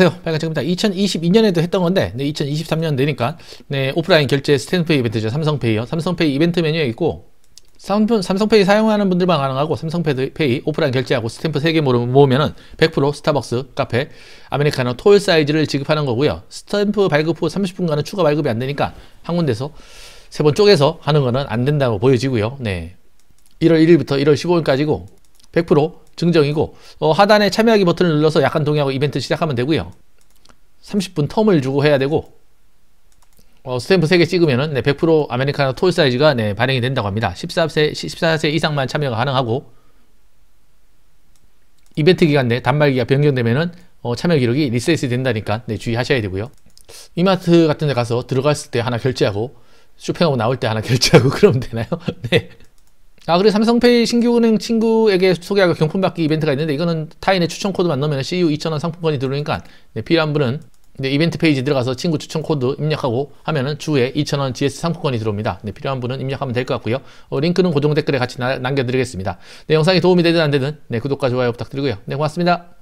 안녕하세요, 빨간책입니다. 2022년에도 했던 건데 2023년 되니까 오프라인 결제 스탬프페이 이벤트죠. 삼성페이요. 삼성페이 이벤트 메뉴에 있고 삼성페이 사용하는 분들만 가능하고, 삼성페이 오프라인 결제하고 스탬프 3개 모으면은 100% 스타벅스, 카페, 아메리카노 톨 사이즈를 지급하는 거고요. 스탬프 발급 후 30분간은 추가 발급이 안 되니까 한 군데서 3번 쪼개서 하는 거는 안 된다고 보여지고요. 1월 1일부터 1월 15일까지고 100% 증정이고, 하단에 참여하기 버튼을 눌러서 약관 동의하고 이벤트 시작하면 되고요. 30분 텀을 주고 해야 되고, 스탬프 3개 찍으면은 100% 아메리카노 톨 사이즈가 발행이 된다고 합니다. 14세 이상만 참여가 가능하고, 이벤트 기간 내 단말기가 변경되면은 참여 기록이 리셋이 된다니까 주의하셔야 되고요. 이마트 같은 데 가서 들어갔을 때 하나 결제하고 쇼핑하고 나올 때 하나 결제하고 그러면 되나요? 네. 그리고 삼성페이 신규 은행 친구에게 소개하고 경품 받기 이벤트가 있는데, 이거는 타인의 추천 코드만 넣으면 CU 2,000원 상품권이 들어오니까 필요한 분은 이벤트 페이지 들어가서 친구 추천 코드 입력하고 하면은 주에 2,000원 GS 상품권이 들어옵니다. 필요한 분은 입력하면 될 것 같고요. 링크는 고정 댓글에 같이 남겨드리겠습니다. 영상이 도움이 되든 안 되든 구독과 좋아요 부탁드리고요. 고맙습니다.